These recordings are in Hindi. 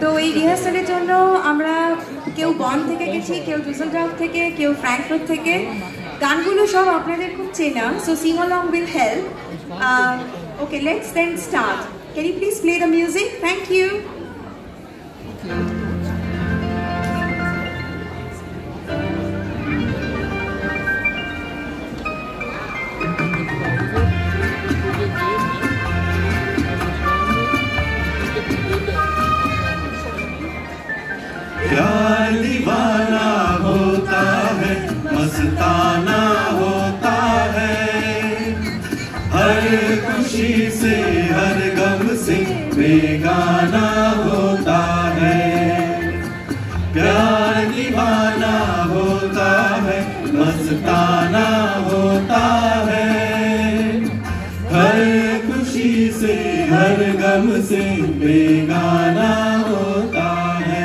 তো এই রিহার্সালের জন্য আমরা কেউ বন থেকে গেছি, কেউ ডুসেলডর্ফ থেকে, কেউ ফ্র্যাঙ্কফুর্ট থেকে। গানগুলো সব আপনাদের খুব চেনা, so sing along will help. Okay, let's then start. Can you please play the music? Thank you. प्यार दीवाना होता है, मस्ताना होता है, हर खुशी से हर गम से बेगाना होता है। प्यार दीवाना होता है, मस्ताना होता है, हर खुशी से हर गम से बेगाना होता है।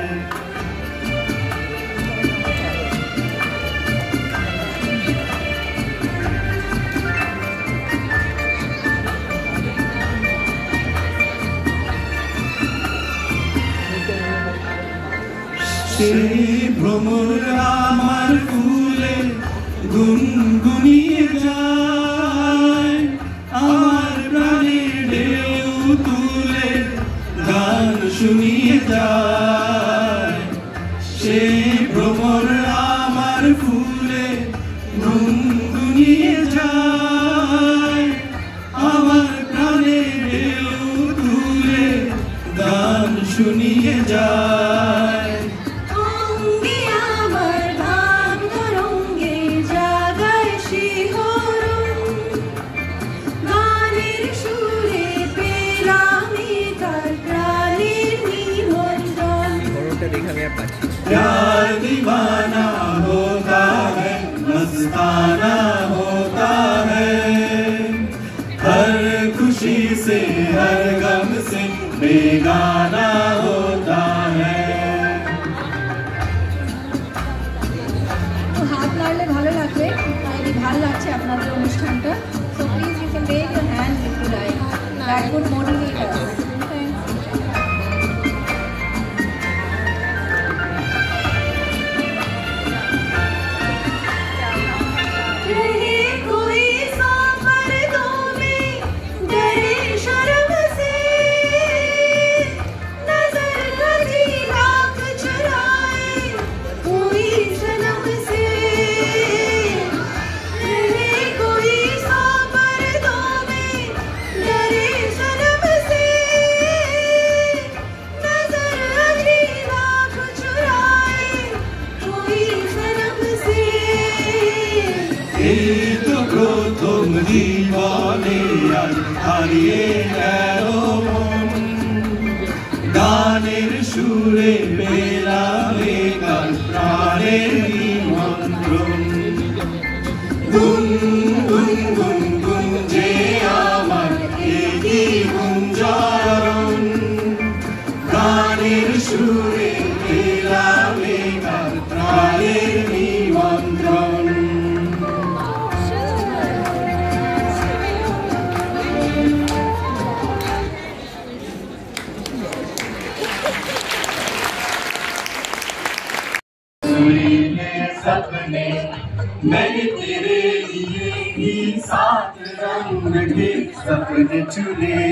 সেই ভ্রমর আমার ফুলে গুনগুনিয়ে যায়, আমার প্রাণে ঢেউ তুলে গান শুনিয়ে যায়। সেই ভ্রমর আমার ফুলে গুনগুনিয়ে যায়, আমার প্রাণে ঢেউ তুলে গান শুনিয়ে যায়। प्यार दीवाना होता है, मस्ताना होता है, हर खुशी से हर गम से बेगाना होता है। তো হাত নাড়লে ভালো লাগবে, তাই ভালো লাগছে আপনাদের অনুষ্ঠানটা। So please you can raise your hands if you like, that would motivate us. এই তো প্রথম জীবনে আজ হারিয়ে গেল মন, গানের সুরে পেলাম গান প্রাণের নিমন্ত্রণ। গুন গুন গুন গুন যে আমার একই গুঞ্জন, গানের সুরে পেলাম গান প্রাণের নিমন্ত্রণ। सपने मैंने तेरे लिए ही 7 रंग के सपने चुने,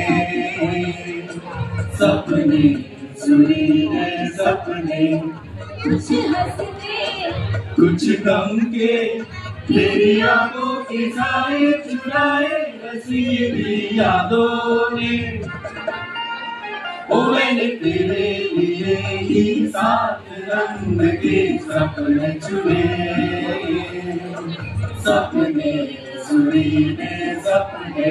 सपने सुरीले सपने, कुछ हंसते कुछ गम के, तेरी यादों की साए चुराए हसीबी यादों ने। ओ मैंने तेरे लिए ही 7 रंग के सपने चुने, सपने सुरीले सपने।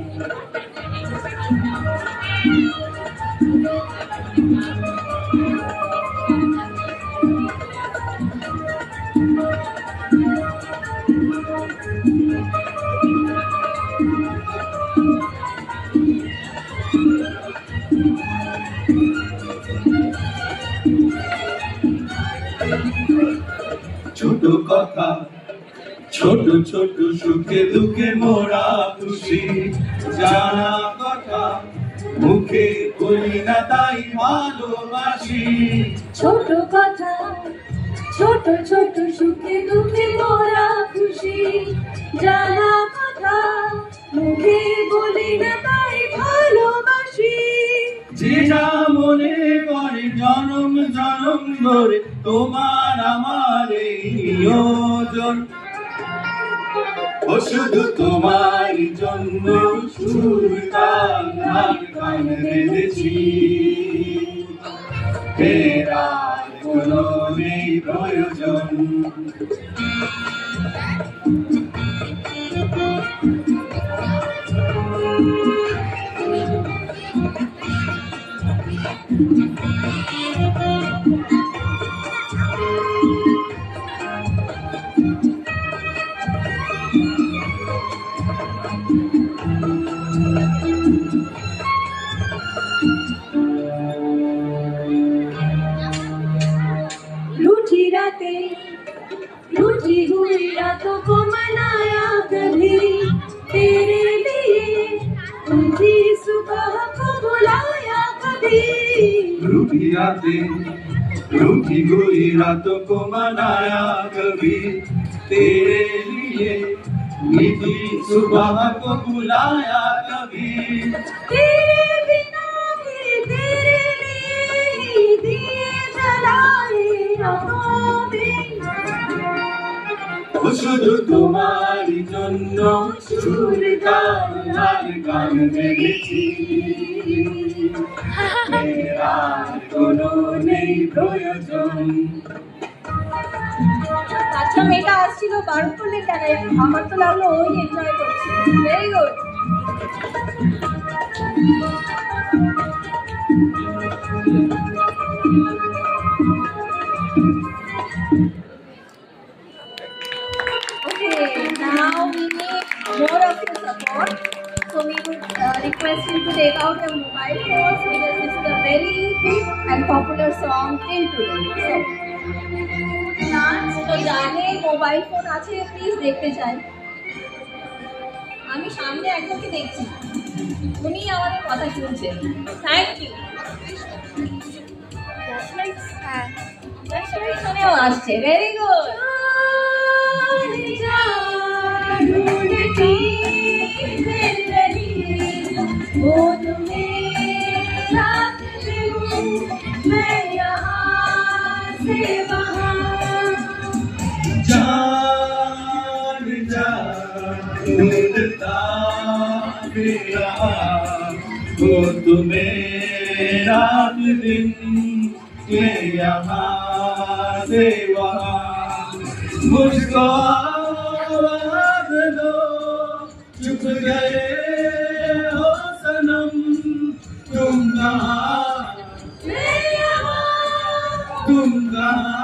ছোট কথা, ছোট ছোট সুখে দুঃখে মোরা খুশি, জানা কথা মুখে বলি না তাই ভালোবাসি। ছোট কথা ছোট ছোট সুখে দুঃখে মোরা খুশি, জানা কথা মুখে বলি না তাই ভালোবাসি। যে যা মনে করে জনম জনম ধরে তোমার আমার এই নিয়োজন, ও শুধু তোমার জন্য সুর তাল আর গান বেঁধেছি। ফেরার কোনো নেই প্রয়োজন। रूठी रातें रूठी हुई रातों को मनाया कभी तेरे लिए, रूठी सुबह को बुलाया कभी। रूठी रातें रूठी हुई रातों को मनाया कभी तेरे लिए, मीठी सुबह को बुलाया कभी। तेरे बिना भी तेरे लिए ही दिए जलाए रातों में, ও শুধু তোমার জন্য সুর তাল আর গান বেঁধেছি। ফেরার কোনো নেই প্রয়োজন। আচ্ছা মেয়েটা আসছিল বারণ করলে কেন? আমার তো লাগলো ওই এনজয় করছে। Very good. Okay, now we need more of your support. So we would request you to take out your mobile phones because this is a very hit and popular song till today. So, তো যাদের মোবাইল ফোন আছে প্লিজ দেখতে চাই। আমি সামনে একজনকে দেখছি, উনি আমাদের কথা শুনছেন। Thank you. শুনেও আসছে। Very good. जान जा ढूंढता फिरा वो तुम्हें रात दिन ये यहाँ से वहाँ, मुझको आवाज दो चुप गए हो सनम, तुम कहाँ तुम कहाँ।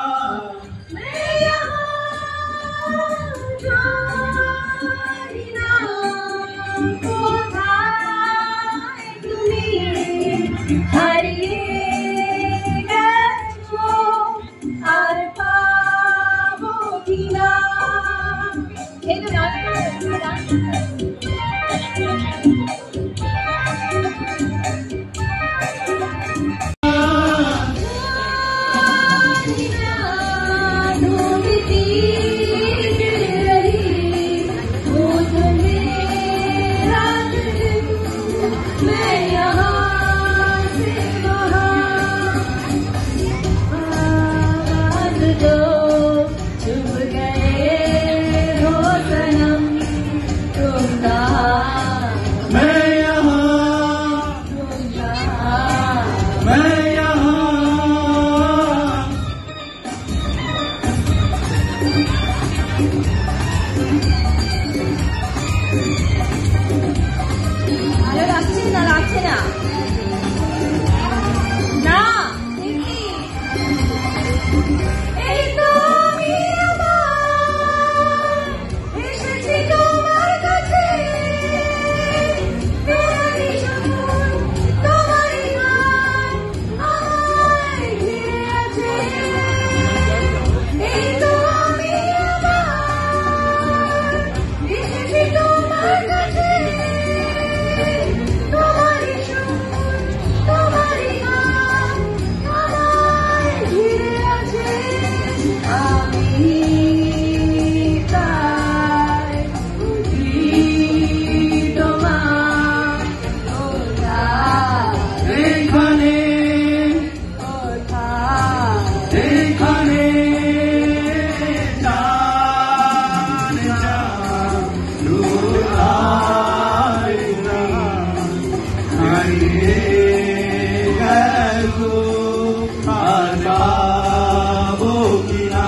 ख्वाबों की ना।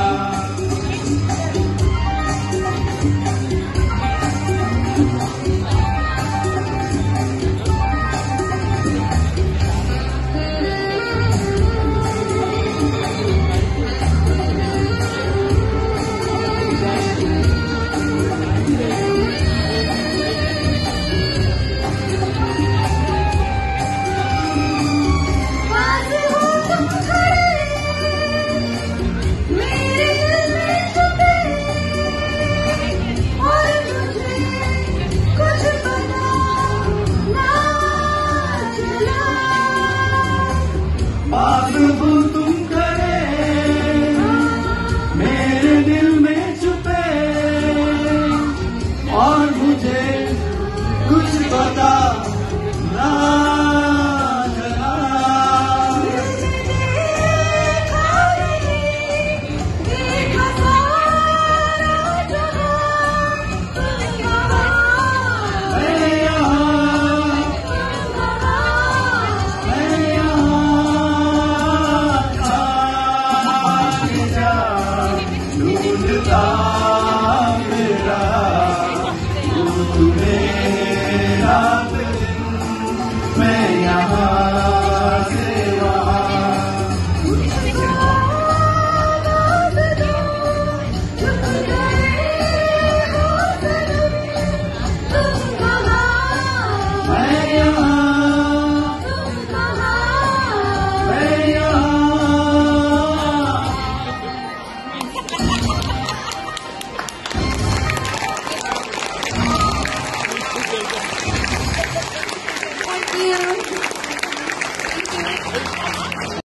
पास